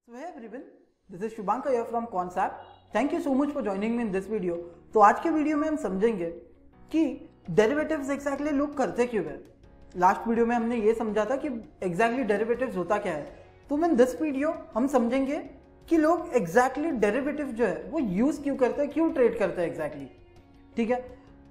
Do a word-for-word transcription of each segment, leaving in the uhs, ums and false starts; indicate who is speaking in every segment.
Speaker 1: So hey everyone, this is Shubhankar here from Quantsapp. Thank you so much for joining me in this video. तो आज के video में हम समझेंगे कि डेरिवेटिव्स एग्जैक्टली लोग करते क्यों है। लास्ट वीडियो में हमने ये समझा था कि एग्जैक्टली डेरिवेटिव्स होता क्या है। तो इन दिस वीडियो हम समझेंगे कि लोग एग्जैक्टली डेरिवेटिव जो है वो यूज क्यों करते हैं, क्यों ट्रेड करते हैं एग्जैक्टली। ठीक है,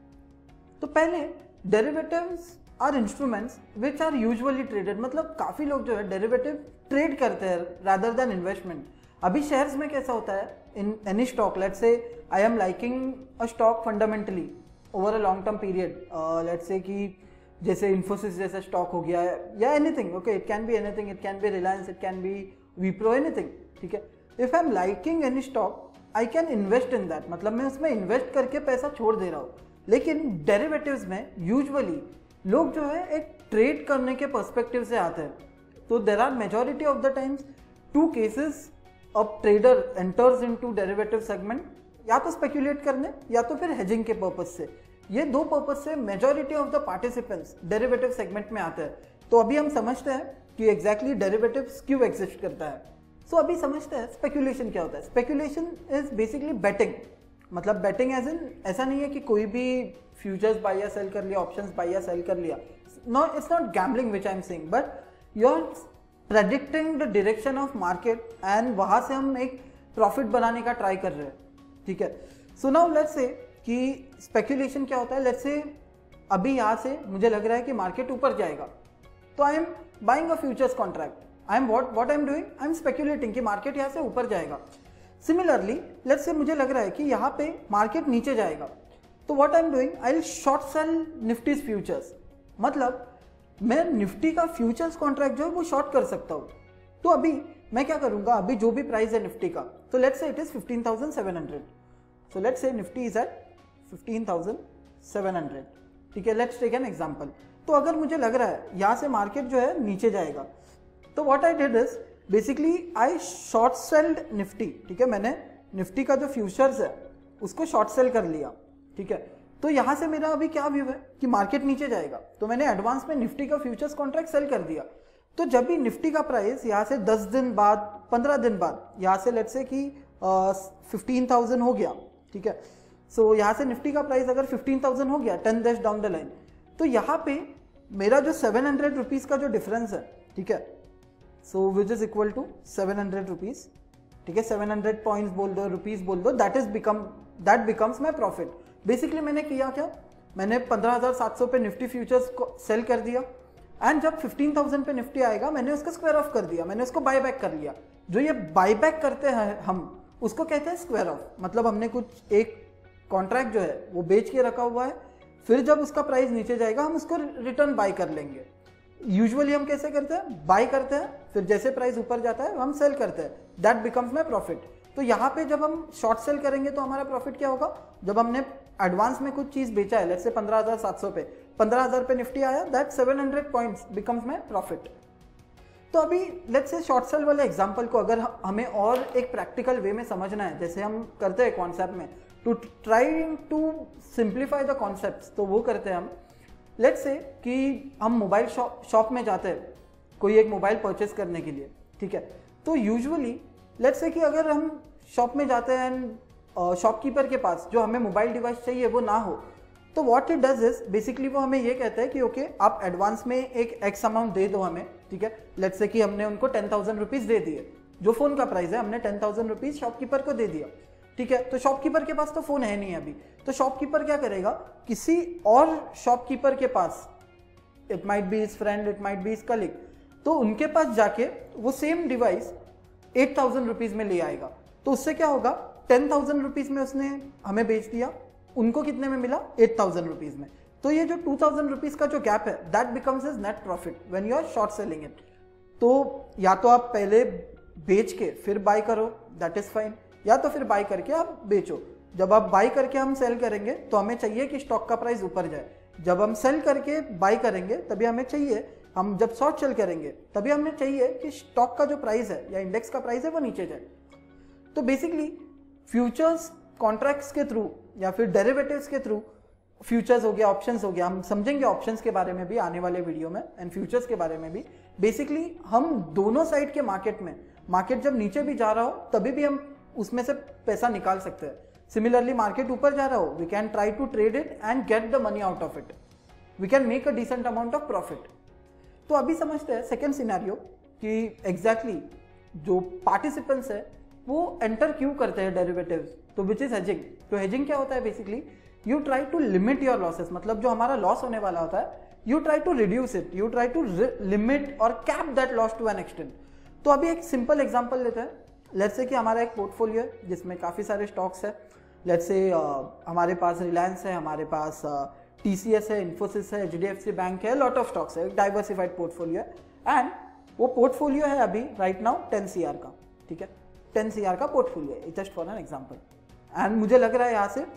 Speaker 1: तो पहले derivatives are instruments which are usually traded, मतलब काफी लोग जो है डेरिवेटिव ट्रेड करते हैं रादर देन इन्वेस्टमेंट। अभी शेयर्स में कैसा होता है, in any stock, let's say I am liking a stock fundamentally over a long term period, let's say कि जैसे इन्फोसिस जैसा स्टॉक हो गया है या anything, okay, it can be anything, it can be Reliance, it can be Wipro, anything. ठीक है, if I am liking any stock I can invest in that, मतलब मैं उसमें इन्वेस्ट करके पैसा छोड़ दे रहा हूँ। लेकिन डेरिवेटिव्स में यूजुअली लोग जो है एक ट्रेड करने के पर्सपेक्टिव से आते हैं। तो there are majority of the times two cases of trader enters into derivative segment, या तो स्पेक्यूलेट करने या तो फिर हेजिंग के पर्पज से। ये दो पर्पज से majority of the participants derivative segment में आते हैं। तो अभी हम समझते हैं कि एग्जैक्टली डेरिवेटिव्स क्यों एग्जिस्ट करता है। सो so, अभी समझते हैं स्पेक्यूलेशन क्या होता है। स्पेक्यूलेशन इज बेसिकली बेटिंग, मतलब बेटिंग एज इन ऐसा नहीं है कि कोई भी फ्यूचर्स बाय या सेल कर लिया, ऑप्शंस बाय या सेल कर लिया। No, it's not gambling which I am saying, but you are predicting the direction of market and वहां से हम एक प्रॉफिट बनाने का ट्राई कर रहे हैं। ठीक है, सो नाउ लेट्स से कि स्पेक्यूलेशन क्या होता है। लेट्स से अभी यहाँ से मुझे लग रहा है कि मार्केट ऊपर जाएगा, तो I am buying a futures contract. I am what what I am doing, I am speculating कि मार्केट यहाँ से ऊपर जाएगा। सिमिलरली लेट्स से मुझे लग रहा है कि यहाँ पे मार्केट नीचे जाएगा, तो what I am doing, I will short sell Nifty's futures, मतलब मैं निफ्टी का फ्यूचर्स कॉन्ट्रैक्ट जो है वो शॉर्ट कर सकता हूँ। तो अभी मैं क्या करूंगा, अभी जो भी प्राइस है निफ्टी का, तो let's say it is fifteen thousand seven hundred. So let's say Nifty is at fifteen thousand seven hundred. ठीक है, लेट्स टेक एन एग्जांपल। तो अगर मुझे लग रहा है यहाँ से मार्केट जो है नीचे जाएगा, तो what I did is basically I short selled Nifty. ठीक है, मैंने निफ्टी का जो फ्यूचर्स है उसको शॉर्ट सेल कर लिया। ठीक है, तो यहां से मेरा अभी क्या व्यू है कि मार्केट नीचे जाएगा, तो मैंने एडवांस में निफ्टी का फ्यूचर्स कॉन्ट्रैक्ट सेल कर दिया। तो जब भी निफ्टी का प्राइस यहाँ से दस दिन बाद, पंद्रह दिन बाद, यहाँ से लेट्स से कि फिफ्टीन थाउजेंड हो गया। ठीक है, सो यहाँ से निफ्टी का प्राइस अगर फिफ्टीन थाउजेंड हो गया ten days down the line, तो यहाँ पे मेरा जो सेवन हंड्रेड रुपीज का जो डिफरेंस है, ठीक है, so which is equal to seven hundred rupees. ठीक है, सेवन हंड्रेड पॉइंट्स बोल दो, रुपीज बोल दो, that is become that becomes my profit. Basically मैंने किया क्या, मैंने पंद्रह हजार सात सौ पे निफ्टी फ्यूचर्स को सेल कर दिया, एंड जब फिफ्टीन थाउजेंड पे निफ्टी आएगा मैंने उसका स्क्वायर ऑफ कर दिया, मैंने उसको बाय बैक कर लिया। जो ये बाय बैक करते हैं हम, उसको कहते हैं स्क्वायर ऑफ। मतलब हमने कुछ एक कॉन्ट्रैक्ट जो है वो बेच के रखा हुआ है, फिर जब उसका प्राइस नीचे जाएगा हम उसको रिटर्न बाय कर लेंगे। यूजुअली हम कैसे करते हैं, बाय करते हैं, फिर जैसे प्राइस ऊपर जाता है हम सेल करते हैं, दैट बिकम्स माई प्रॉफिट। तो यहाँ पे जब हम शॉर्ट सेल करेंगे तो हमारा प्रॉफिट क्या होगा, जब हमने एडवांस में कुछ चीज बेचा है, लेट्स से पंद्रह हजार सात सौ पे, पंद्रह हजार पे निफ्टी आया, that seven hundred points becomes my profit. तो अभी लेट्स से शॉर्ट सेल वाले एग्जांपल को अगर हमें और एक प्रैक्टिकल वे में समझना है, जैसे हम करते हैं कॉन्सेप्ट में, to try to simplify the concepts, तो वो करते हैं हम। लेट्स से कि हम मोबाइल शॉप में जाते हैं कोई एक मोबाइल परचेस करने के लिए। ठीक है, तो यूजुअली लेट्स से कि अगर हम शॉप में जाते हैं, शॉपकीपर के पास जो हमें मोबाइल डिवाइस चाहिए वो ना हो, तो what it does is basically वो हमें ये कहता है कि ओके okay, आप एडवांस में एक एक्स अमाउंट दे दो हमें। ठीक है, लेट्स से कि हमने उनको टेन थाउजेंड रुपीज दे दिए, जो फोन का प्राइस है हमने टेन थाउजेंड रुपीज शॉपकीपर को दे दिया। ठीक है, तो शॉपकीपर के पास तो फोन है नहीं अभी, तो शॉपकीपर क्या करेगा, किसी और शॉपकीपर के पास, it might be his friend, it might be his colleague, तो उनके पास जाके वो same device eight thousand rupees में ले आएगा। तो उससे क्या होगा, टेन थाउजेंड रुपीज में उसने हमें बेच दिया, उनको कितने में मिला, एट थाउजेंड रुपीज में। तो ये जो टू थाउजेंड रुपीज का जो गैप है, that becomes his net profit when you are short selling it. तो या तो आप पहले बेच के फिर बाय करो, दैट इज फाइन, या तो फिर बाय करके आप बेचो। जब आप बाय करके हम सेल करेंगे तो हमें चाहिए कि स्टॉक का प्राइस ऊपर जाए, जब हम सेल करके बाय करेंगे तभी हमें चाहिए, हम जब शॉर्ट सेल करेंगे तभी हमें चाहिए कि स्टॉक का जो प्राइस है या इंडेक्स का प्राइस है वो नीचे जाए। तो बेसिकली फ्यूचर्स कॉन्ट्रैक्ट्स के थ्रू या फिर डेरिवेटिव्स के थ्रू, फ्यूचर्स हो गया, ऑप्शंस हो गया, हम समझेंगे ऑप्शंस के बारे में भी आने वाले वीडियो में, एंड फ्यूचर्स के बारे में भी। बेसिकली हम दोनों साइड के मार्केट में मार्केट जब नीचे भी जा रहा हो तभी भी हम उसमें से पैसा निकाल सकते हैं। सिमिलरली मार्केट ऊपर जा रहा हो, we can try to trade it and get the money out of it, we can make a decent amount of profit. तो अभी समझते हैं सेकेंड सिनेरियो कि एग्जैक्टली exactly जो पार्टिसिपेंट्स है वो एंटर क्यों करते हैं डेरिवेटिव्स, तो विच इज हेजिंग। तो हेजिंग क्या होता है, basically you try to limit your losses, मतलब जो हमारा लॉस होने वाला होता है you try to reduce it, you try to limit और cap that loss to an extent. तो अभी एक सिंपल एग्जांपल लेते हैं। लेट्स से कि हमारा एक पोर्टफोलियो है जिसमें काफ़ी सारे स्टॉक्स है। लेट्स से uh, हमारे पास रिलायंस है, हमारे पास टीसीएस uh, है, इन्फोसिस है, एचडीएफसी बैंक है, लॉट ऑफ स्टॉक्स है, डाइवर्सिफाइड पोर्टफोलियो है। एंड वो पोर्टफोलियो है अभी right now ten C R का, ठीक है, टेन सी आर का पोर्टफोलियो है, just for an example. And मुझे लग रहा है यहाँ से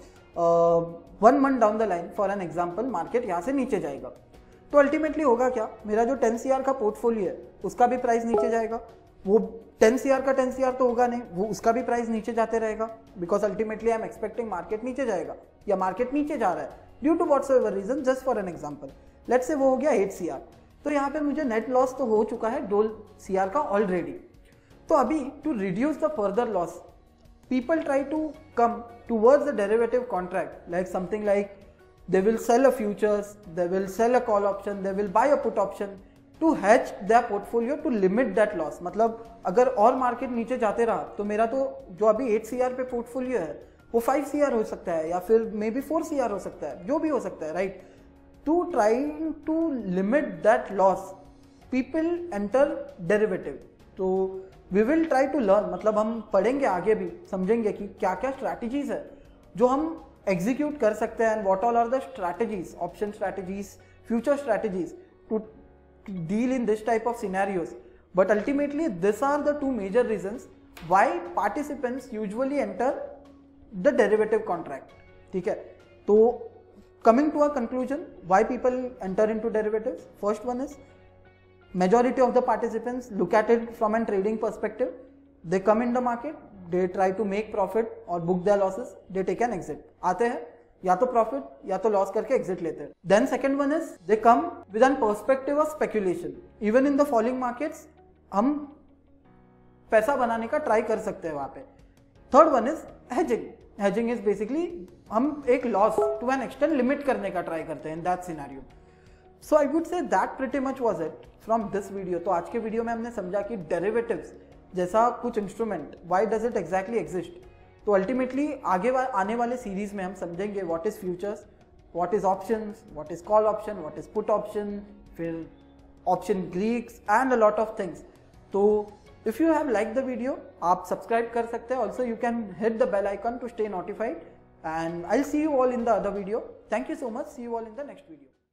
Speaker 1: one month down the line for an example market यहाँ से नीचे जाएगा। तो अल्टीमेटली होगा क्या, मेरा जो टेन सी आर का पोर्टफोलियो है उसका भी प्राइस नीचे जाएगा। वो टेन सी आर का टेन सी आर तो होगा नहीं, वो उसका भी प्राइस नीचे जाते रहेगा, because ultimately I am expecting market नीचे जाएगा या मार्केट नीचे जा रहा है due to what's ever reason, just for an example. Let's say वो हो गया एट सी आर। तो यहाँ पे मुझे नेट लॉस तो हो चुका है दो सी आर का ऑलरेडी। तो अभी to reduce the further loss people try to come towards the derivative contract, like something like they will sell a futures, they will sell a call option, they will buy a put option to hedge their portfolio to limit that loss। मतलब अगर और market नीचे जाते रहा तो मेरा तो जो अभी एट सी आर पे पोर्टफोलियो है वो फाइव सी आर हो सकता है या फिर maybe four C R हो सकता है, जो भी हो सकता है, right. To trying to limit that loss people enter derivative. तो we will try to learn, मतलब हम पढ़ेंगे आगे भी, समझेंगे कि क्या क्या स्ट्रैटेजीज है जो हम एग्जीक्यूट कर सकते हैं, and what all are the strategies, option strategies, future strategies to deal in this type of scenarios. But ultimately this are the two major reasons why participants usually enter the derivative contract, ठीक है। तो coming to a conclusion, why people enter into derivatives, first one is majority of the participants look at it from a trading perspective. They come in the market, they try to make profit or book their losses, they take an exit. आते हैं या तो profit या तो loss करके exit लेते हैं। Then second one is they come with an perspective of speculation. Even in the following markets हम पैसा बनाने का ट्राई कर सकते हैं वहां पे। Third one is hedging. Hedging is basically हम एक loss to an extent limit करने का ट्राई करते हैं in that scenario. So I would say that pretty much was it from this video. तो आज के वीडियो में हमने समझा कि डेरिवेटिव्स जैसा कुछ instrument why does it exactly exist. तो अल्टीमेटली आगे वा, आने वाले सीरीज में हम समझेंगे what is futures, what is options, what is call option, what is put option, फिर option greeks and a lot of things. So if you have like the video आप सब्सक्राइब कर सकते हैं, also you can hit the bell icon to stay notified, and I will see you all in the other video. Thank you so much, see you all in the next video.